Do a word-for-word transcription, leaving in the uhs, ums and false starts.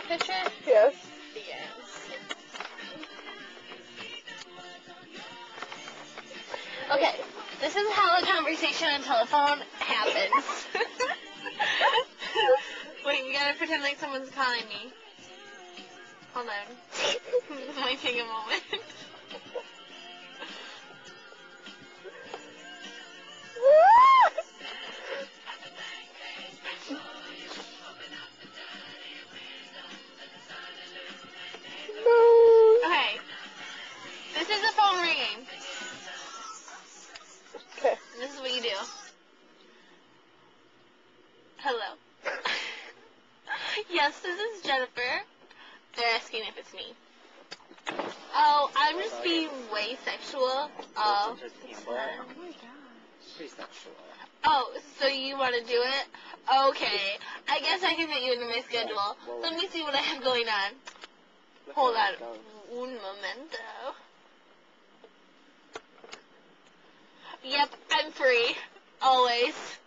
that picture? Yes. Yes. Okay, this is how a conversation on telephone happens. Wait, we gotta pretend like someone's calling me. Hold on. This might take a moment. Okay. This is a phone ringing. Okay. This is what you do. Hello. Yes, this is Jennifer. They're asking if it's me. Oh, I'm just being way sexual. Oh, Oh my gosh. Pretty sexual. oh, so you want to do it? Okay. I guess I can fit you into my schedule. Let me see what I have going on. Hold on. Un momento. Yep, I'm free. Always.